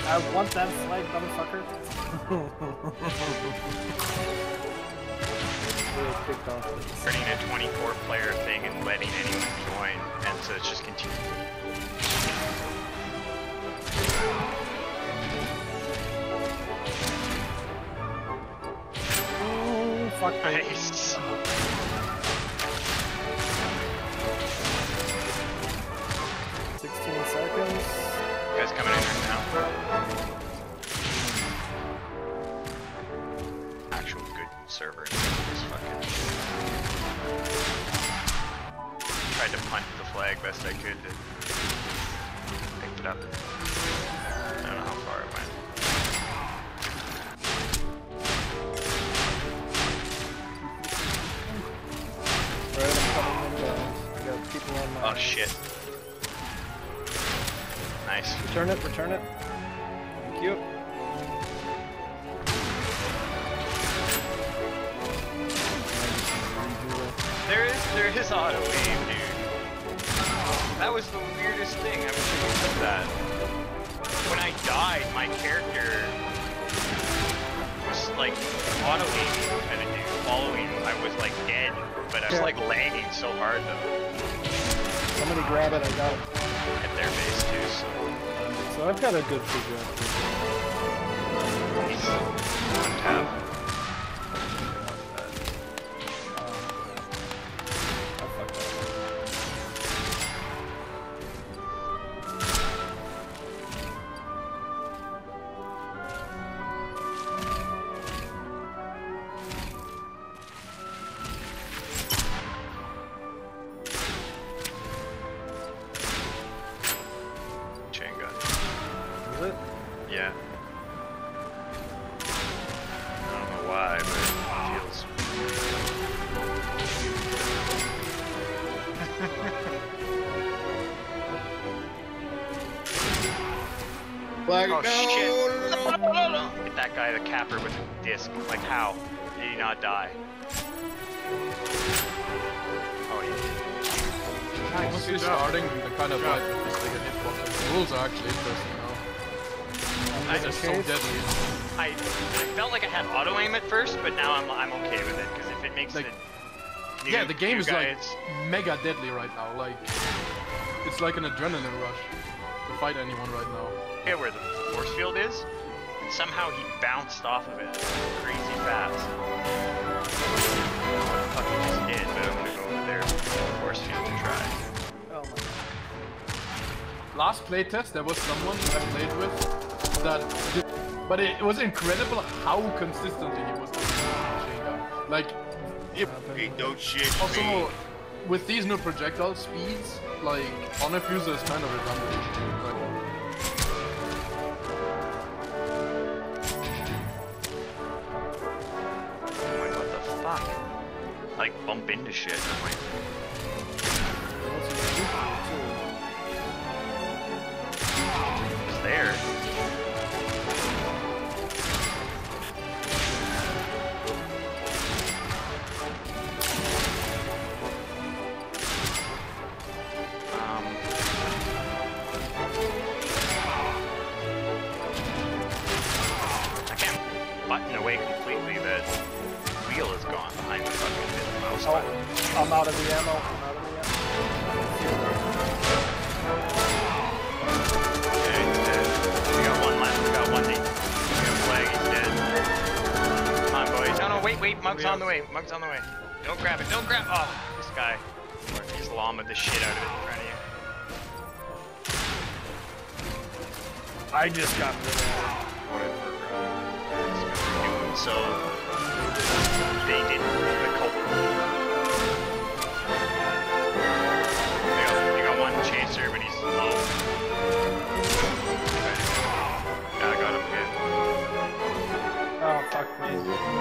I want that flag, motherfucker. Turning a 24-player thing and letting anyone join, and so it's just continuing. Oh, fuck me. Nice. Seconds. You guys coming in right now? Actual good server. Just fucking tried to punt the flag best I could to pick it up. I don't know how far it went. Alright, I'm coming in, guys. I got people on my... Oh shit. Nice. Return it, return it. Thank you. There is auto aim, dude. That was the weirdest thing. I wish you could do that. When I died, my character was like auto aiming kind of dude, following. I was like dead, but I was like lagging so hard though. Somebody grab it, I got it. At their base too, so I've got a good figure. he's on tab. I fucked up. Chain gun. Is it? Yeah. I don't know why, but it feels. Like, Oh no, shit! no. Hit that guy, the capper, with a disc. Like how? Did he not die? Oh yeah. Honestly, starting the kind of like this thing at hitbox. The rules are actually interesting now. They're so deadly. I felt like I had auto aim at first, but now I'm okay with it because if it makes Like, the yeah, the game is like guys, mega deadly right now. Like it's like an adrenaline rush to fight anyone right now. yeah, where the force field is, and somehow he bounced off of it crazy fast. What the fuck he just did, but I'm gonna go over there with the force field to try. Oh my. Last playtest, there was someone I played with that did, but it was incredible how consistently he was doing machine gun. Like, Hey, don't shit me. also with these new projectile speeds, like on a fuser is kind of redundant. Like, I'm like, what the fuck? I like bump into shit. And I'm like, it's there. I can't button away completely. The wheel is gone behind the fucking mouse button. Oh, I'm out of the ammo. I'm out of the ammo. Yeah, he's dead. We got one left. We got one deep. We got a flag. He's dead. Come on, boys. No, no, wait. Mug's on the way. Mug's on the way. Don't grab it. Don't grab. Oh, this guy. He's llama the shit out of it in front of you. I just got rid of Whatever. Doing so. They did the culprit. They got one chaser, but he's low. Yeah, I got him again. it. Oh, fuck me.